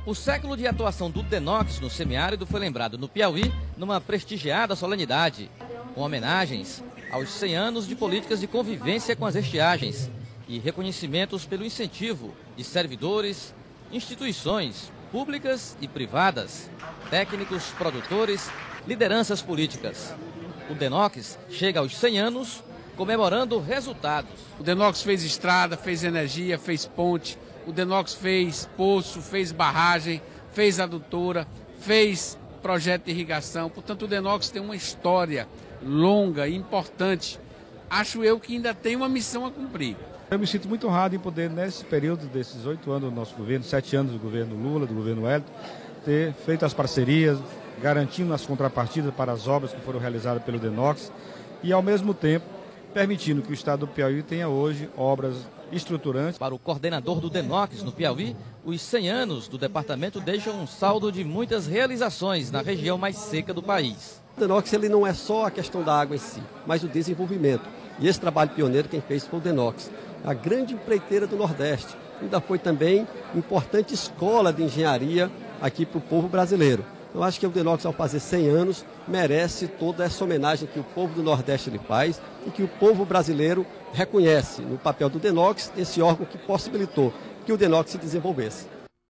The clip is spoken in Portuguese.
O século de atuação do Denox no semiárido foi lembrado no Piauí numa prestigiada solenidade, com homenagens aos 100 anos de políticas de convivência com as estiagens e reconhecimentos pelo incentivo de servidores, instituições públicas e privadas, técnicos, produtores, lideranças políticas. O Denox chega aos 100 anos comemorando resultados. O Denox fez estrada, fez energia, fez ponte. O Denox fez poço, fez barragem, fez adutora, fez projeto de irrigação. Portanto, o Denox tem uma história longa e importante. Acho eu que ainda tem uma missão a cumprir. Eu me sinto muito honrado em poder, nesse período desses 8 anos do nosso governo, 7 anos do governo Lula, do governo Wellington, ter feito as parcerias, garantindo as contrapartidas para as obras que foram realizadas pelo Denox e, ao mesmo tempo, permitindo que o estado do Piauí tenha hoje obras estruturantes. Para o coordenador do Denox no Piauí, os 100 anos do departamento deixam um saldo de muitas realizações na região mais seca do país. O Denox ele não é só a questão da água em si, mas o desenvolvimento. E esse trabalho pioneiro quem fez foi o Denox, a grande empreiteira do Nordeste. Ainda foi também importante escola de engenharia aqui para o povo brasileiro. Eu acho que o Denox, ao fazer 100 anos, merece toda essa homenagem que o povo do Nordeste lhe faz e que o povo brasileiro reconhece no papel do Denox, esse órgão que possibilitou que o Denox se desenvolvesse.